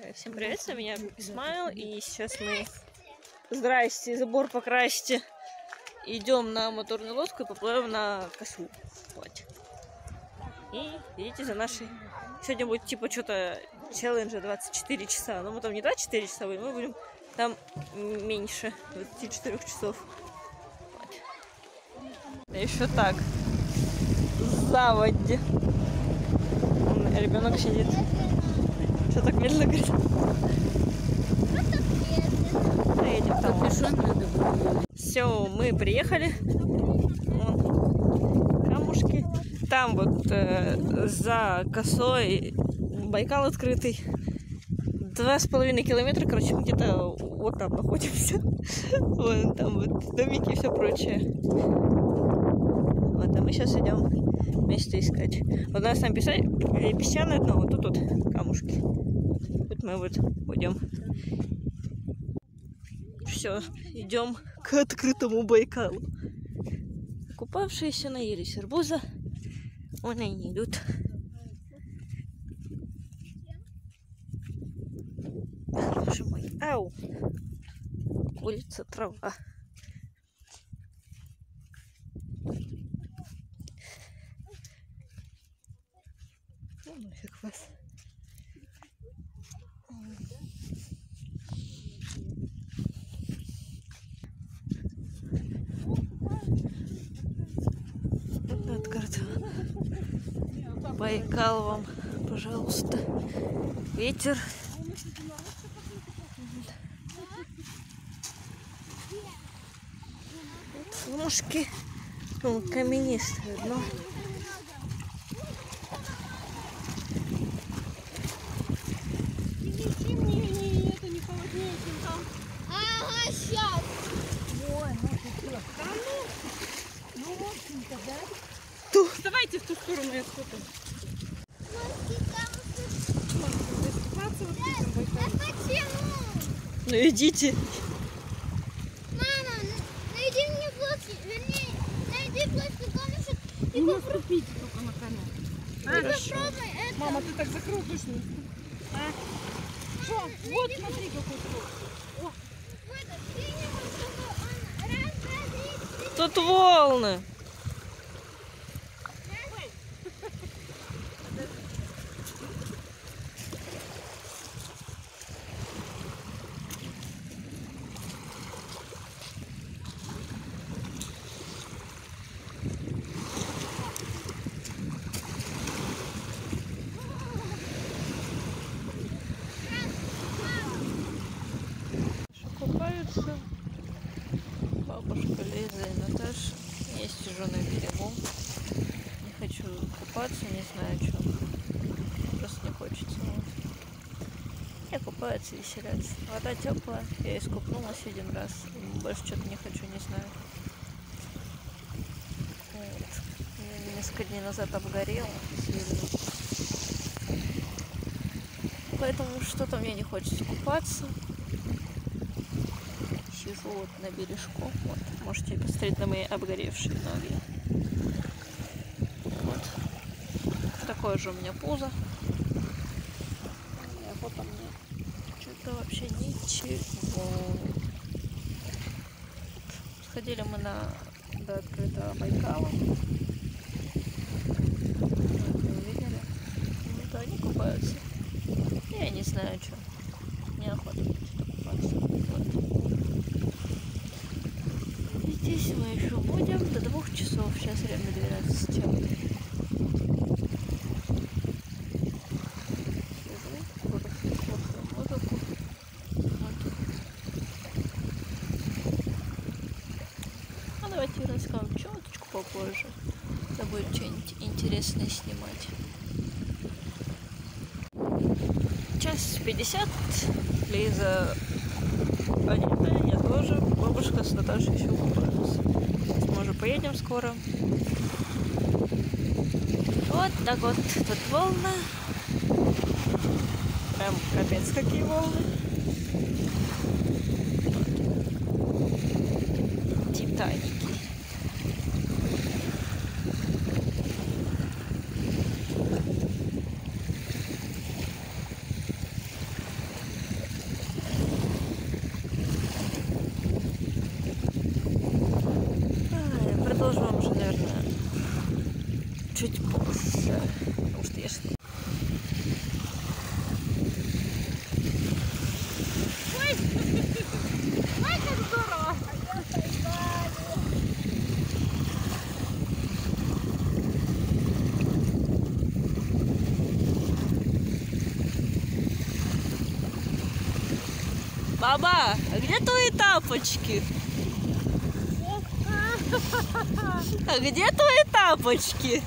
Всем привет, с вами я, Исмаил, и сейчас мы, здрасте, забор покрасьте, идем на моторную лодку и поплывем на косу. Вот. И идите за нашей. Сегодня будет типа что-то челленджа 24 часа, но мы там не 24 часа будем, мы будем там меньше 24 часов. Вот. Да еще так, заводи. Ребенок сидит. Что так медленно говорит? Едем там. Все, мы приехали. Вон камушки. Там вот за косой Байкал открытый. 2,5 километра, короче, мы где-то вот там находимся. Вон там вот домики и все прочее. Вот, а мы сейчас идем место искать. Вот у нас там песчаное дно, вот тут камушки. Вот мы вот пойдем. Все, идем к открытому Байкалу. Купавшиеся наелись арбуза, вон они идут. Боже мой, ау! Улица трава. Ну нафиг вас. Открыто. Байкал вам, пожалуйста. Ветер. Камушки. Каменистое дно. Ага, сейчас. Ой, ну очень-то, да? Давайте в ту сторону, я сколько. А почему? Ну идите. Мама, найди мне плоский, вернее, найди плоский камушек и Не наступите только на коня. попробуй это. Мама, ты так закрыл точно. А? Что? Вот смотри, какой плоский. Вот этот синего, чтобы он раз, два, три, четыре. Тут волны. Купаются бабушка Лиза и Наташа. Я сижу на берегу. Не хочу купаться, не знаю, что. Просто не хочется. Вот. Я купаются и веселятся. Вода теплая. Я искупнулась один раз. Больше что-то не хочу, не знаю. Вот. Я несколько дней назад обгорела сильно. Поэтому что-то мне не хочется купаться. Сижу вот на бережку. Вот. Можете посмотреть на мои обгоревшие ноги. Вот. Такое же у меня пузо. И охота мне что-то вообще ничего. Сходили мы до открытого Байкала. Вы увидели? Вот они купаются. Я не знаю, что. Неохота купаться. Вот. Здесь мы еще будем до 2 часов. Сейчас время 12 чем. А давайте расскажем чуточку попозже. Это будет что-нибудь интересное снимать. 1:50. Лиза одета, я тоже. Бабушка с Наташей еще купаются. Мы уже поедем скоро. Вот так вот тут волны. Прям капец какие волны. Вот. Титаники. Баба, а где твои тапочки? А где твои тапочки?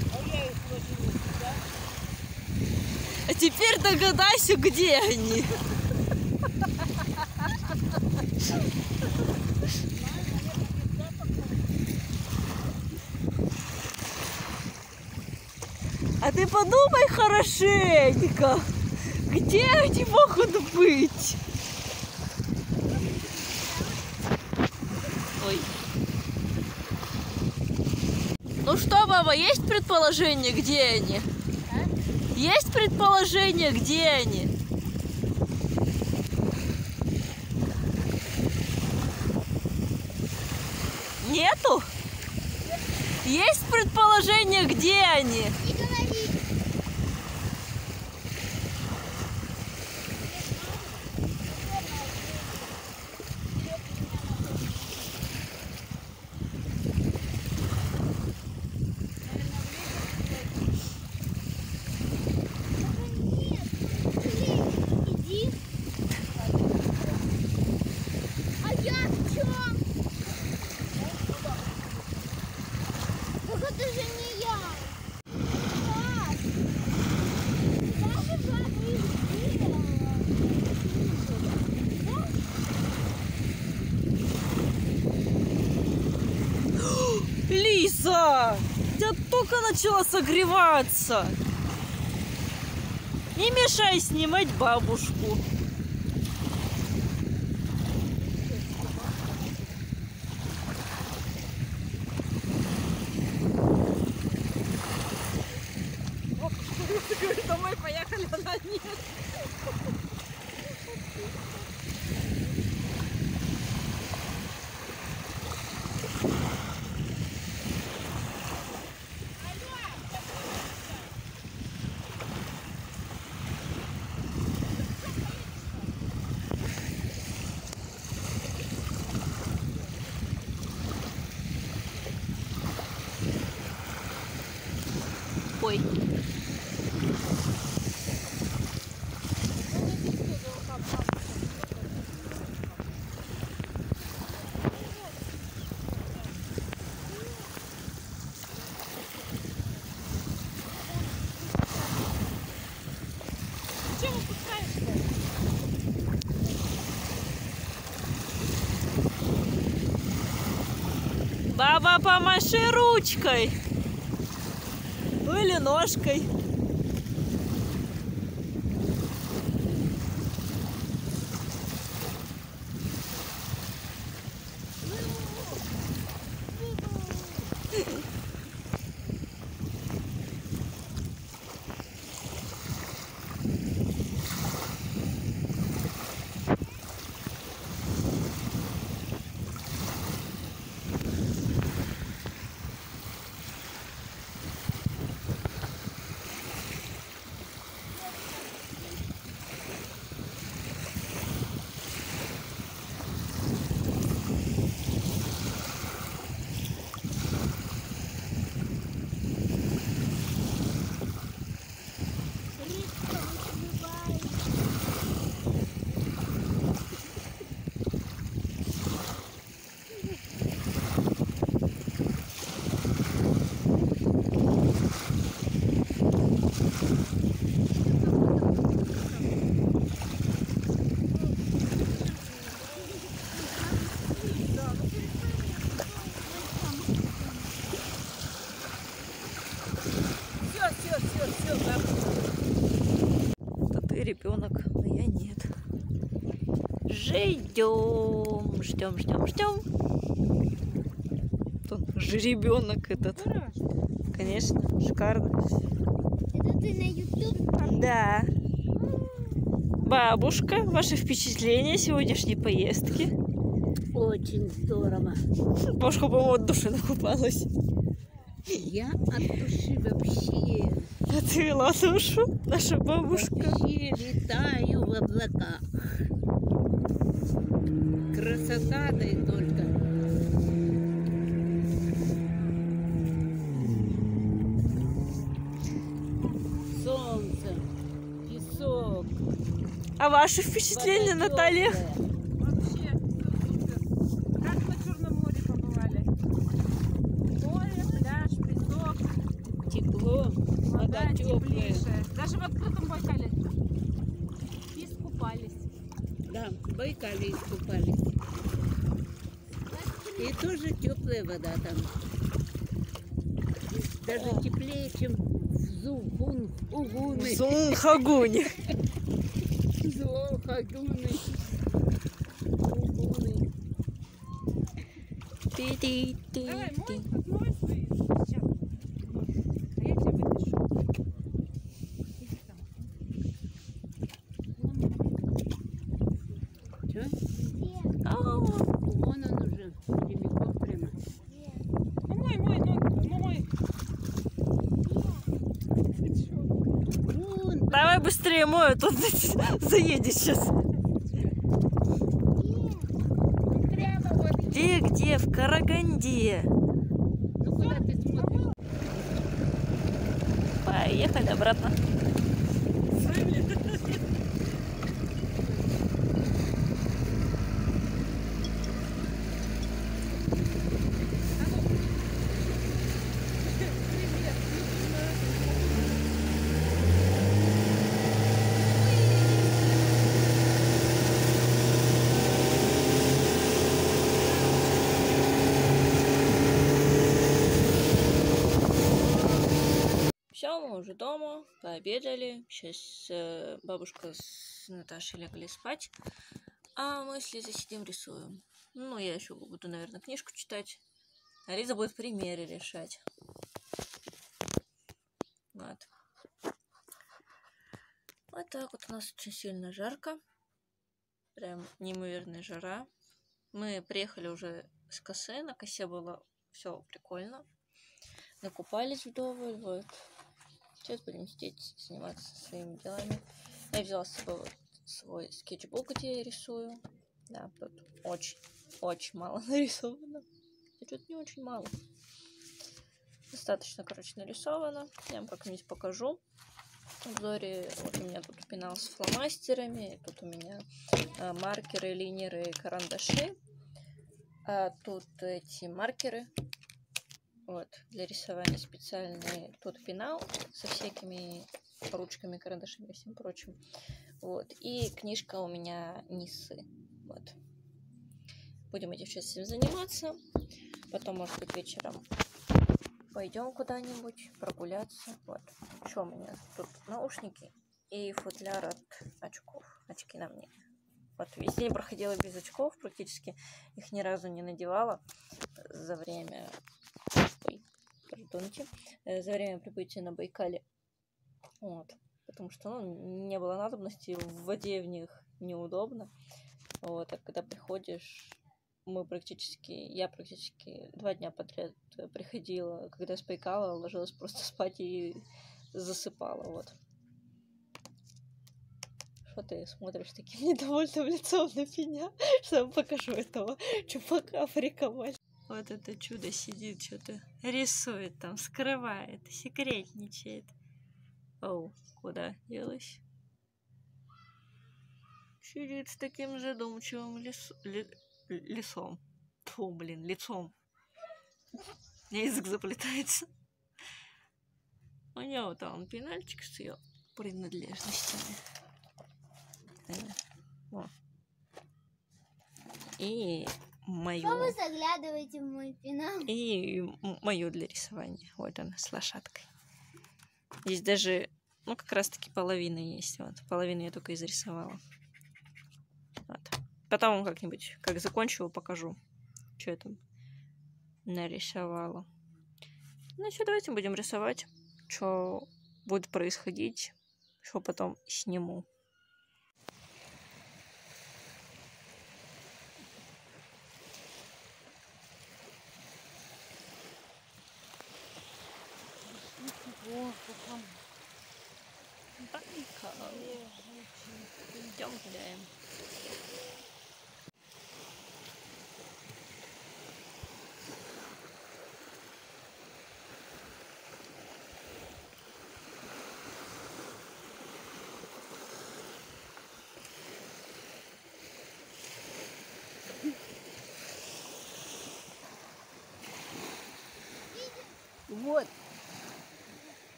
А теперь догадайся, где они. А ты подумай хорошенько, где они могут быть? Ой. Ну что, баба, есть предположение, где они? Есть предположение, где они? Нету? Есть предположение, где они? Не говори. Иди. А я в чем? Так это же не я. Пап, даже папа их видела. Лиза, у тебя только начала согреваться. Не мешай снимать бабушку. Домой поехали, она нет. Ой. Зачем выпускаешь? Баба, помаши ручкой. Ну или ножкой. Это ты ребенок, а я нет. Ждем, ждем, ждем, ждем. Жеребенок этот. Конечно, шикарно. Это ты на YouTube? Да. Бабушка, ваши впечатления сегодняшней поездки? Очень здорово. Бабушка, по-моему, от души накупалась. Я от души вообще Отвела душу наша бабушка. летаю в облаках. Красота, да и только. Солнце, песок, А ваши впечатления, Вода Наталья? тёплая. Вообще, все супер. Как на Черном море побывали? Море, пляж, песок, Тепло, вода вода теплая. теплейшая. Даже в открытом Байкале искупались. Да, в Байкале искупались. И тоже теплая вода там. Даже теплее, чем в Угуны. Зунхагуни. Золхагуны. Угуны. Давай, отмой свои. Сейчас. А я тебя выпишу. Иди там. Чё? Где? Вон он уже. Прямиком прямо. Где? Ну, мой ноги, мой. Вон. Давай быстрее мой, а то заедет сейчас. Прямо вот. Где? В Караганде. Ну куда ты смотришь? Поехали обратно. Все, мы уже дома, пообедали. Сейчас бабушка с Наташей легли спать. А мы с Лизой сидим, рисуем. Ну, я еще буду, наверное, книжку читать. А Лиза будет примеры решать. Вот. Вот так вот у нас очень сильно жарко. Прям неимоверная жара. Мы приехали уже с косы. На косе было все прикольно. Накупались вдоволь. Вот. Сейчас будем сидеть, заниматься своими делами. Я взяла с собой вот свой скетчбук, где я рисую. Да, тут очень мало нарисовано. Тут не очень мало. Достаточно, короче, нарисовано. Я вам как-нибудь покажу. В обзоре вот у меня тут пенал с фломастерами. Тут у меня маркеры, линеры, карандаши. А тут эти маркеры. Вот, для рисования специальный тут пенал со всякими ручками, карандашами и всем прочим. Вот, и книжка у меня Нисы. Вот. Будем этим сейчас всем заниматься. Потом, может быть, вечером пойдем куда-нибудь прогуляться. Вот. Еще у меня тут наушники и футляр от очков. Очки на мне. Вот, весь день проходила без очков практически. Их ни разу не надевала за время... за время прибытия на Байкале. Вот. Потому что не было надобности, в воде в них неудобно. Вот. А когда приходишь, я практически 2 дня подряд приходила, когда с Байкала, ложилась просто спать и засыпала. Вот. Что ты смотришь таким недовольным лицом на меня, что я вам покажу этого чупака Африкамаль. Вот это чудо сидит, что-то рисует там, скрывает, секретничает. Оу, куда делась? Сидит с таким задумчивым лицом. Фу, блин, лицом. У меня язык заплетается. У него там пенальчик с ее принадлежностями. О. И мою. Что вы заглядываете в мой пенал? И мою для рисования. Вот она, с лошадкой. Здесь даже, как раз-таки половина есть. Вот, половину я только изрисовала. Вот. Потом как-нибудь, как закончу, покажу, что я там нарисовала. Ну что, давайте будем рисовать, что будет происходить, что потом сниму. Байкал. Идем гуляем.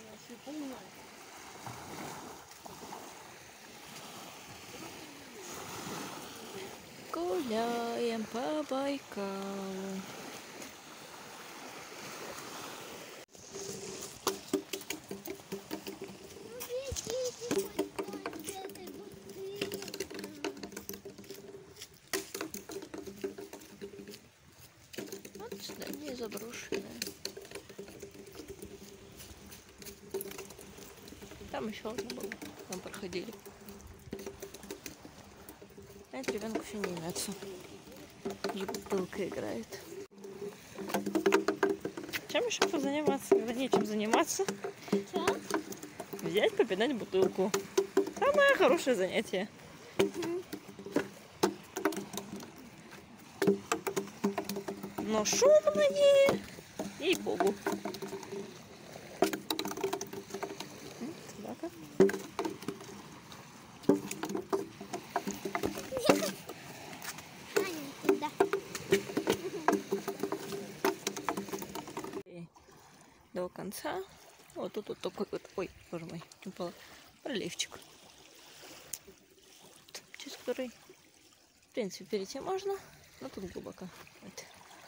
вообще полная. Гуляем по Байкалу. Ну, бегите хоть вон с этой бутылкой. Вот здание заброшенное. Там еще одно было. Там проходили. А этот ребенок вообще не имется. С бутылкой играет. Чем еще позаниматься, когда нечем заниматься? Чё? Взять, попинать бутылку. Самое хорошее занятие. Но шумное. Ей-богу. Собака. Аня, куда? И до конца. Вот тут вот такой вот. Ой, боже мой, упала. Проливчик. Через который, в принципе, перейти можно. Но тут глубоко. Вот.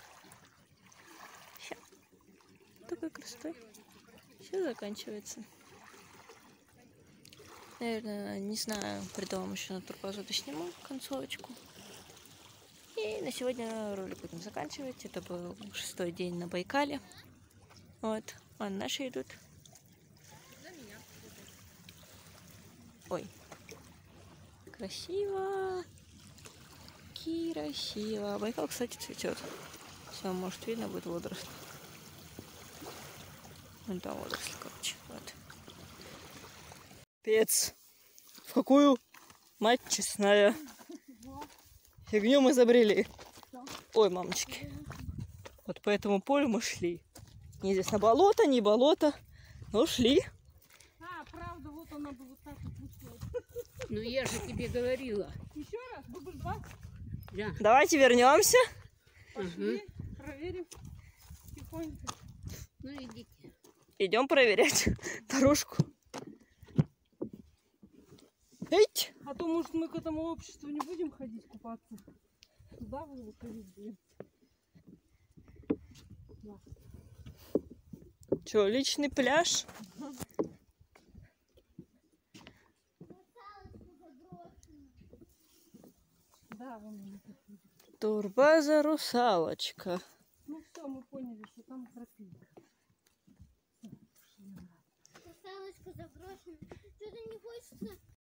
Ща. Такой красотой. Все заканчивается. Наверное, не знаю, приду вам еще на турбазу досниму концовочку. И на сегодня ролик будем заканчивать. Это был 6-й день на Байкале. Вот, вон наши идут. Ой, красиво. Красиво. Байкал, кстати, цветет. Все, может, видно будет водоросль. Вон там водоросль, короче. Вот. Пец. В какую, мать честная, фигню мы забрели. Ой, мамочки. Вот по этому полю мы шли. Неизвестно, болото, не болото, но шли. А, правда, вот она бы вот так вот вышла. Ну я же тебе говорила. Еще раз, дубль 2. Да. Давайте вернемся. Пошли, проверим тихонько. Ну идите. Идем проверять дорожку. Эть! А то, может, мы к этому обществу не будем ходить купаться. Туда вот ходить будем. Да. Че, личный пляж? Да, вон они. Турбаза «Русалочка». Ну все, мы поняли, что там тропинка. Русалочка заброшена. Что-то не хочется